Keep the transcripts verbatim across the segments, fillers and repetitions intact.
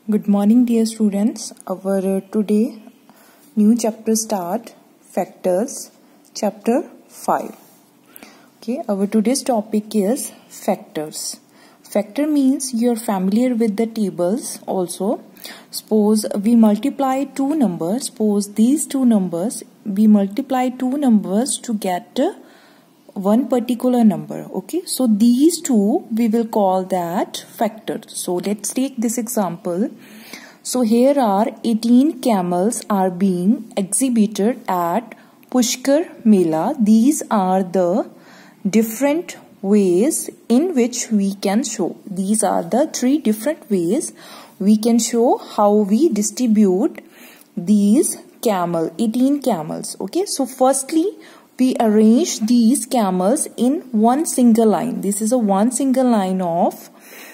Good morning, dear students. Our uh, today new chapter start, factors, chapter five. Okay, our today's topic is factors. Factor means you are familiar with the tables also. Suppose we multiply two numbers. Suppose these two numbers, we multiply two numbers to get uh, one particular number. Okay, so these two we will call that factor. So let's take this example. So here are eighteen camels are being exhibited at Pushkar Mela. These are the different ways in which we can show. These are the three different ways we can show how we distribute these camel, eighteen camels. Okay, so firstly we arrange these camels in one single line. This is a one single line of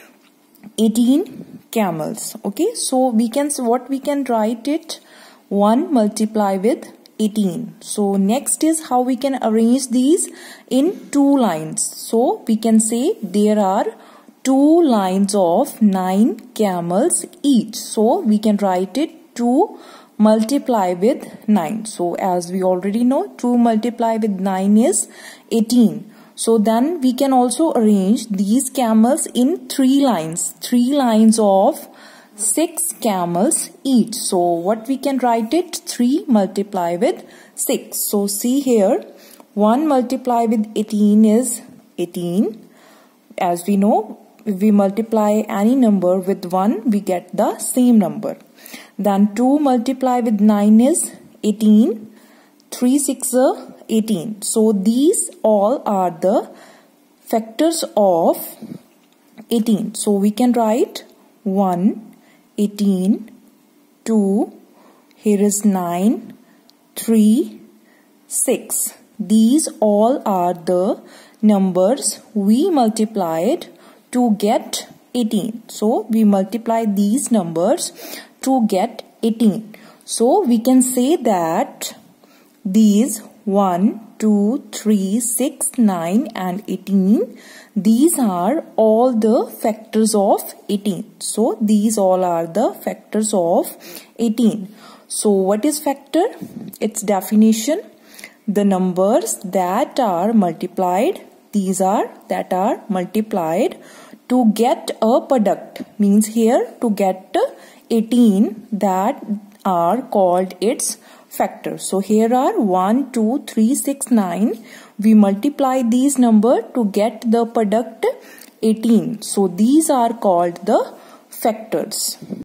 eighteen camels. Okay, so we can, what we can write it, one multiply with eighteen. So next is how we can arrange these in two lines. So we can say there are two lines of nine camels each. So we can write it two multiply with nine. So as we already know, two multiply with nine is eighteen. So then we can also arrange these camels in three lines. Three lines of six camels each. So what we can write it? three multiply with six. So see here, one multiply with eighteen is eighteen. As we know, if we multiply any number with one, we get the same number. Then two multiply with nine is eighteen. three six are eighteen. So these all are the factors of eighteen. So we can write one, eighteen, two, here is nine, three, six. These all are the numbers we multiplied to get eighteen. So we multiply these numbers to get eighteen. So we can say that these one, two, three, six, nine and eighteen, these are all the factors of eighteen. So these all are the factors of eighteen. So what is factor? Its definition: the numbers that are multiplied, these are that are multiplied to get a product. Means here to get eighteen, that are called its factors. So here are one, two, three, six, nine. We multiply these numbers to get the product eighteen. So these are called the factors.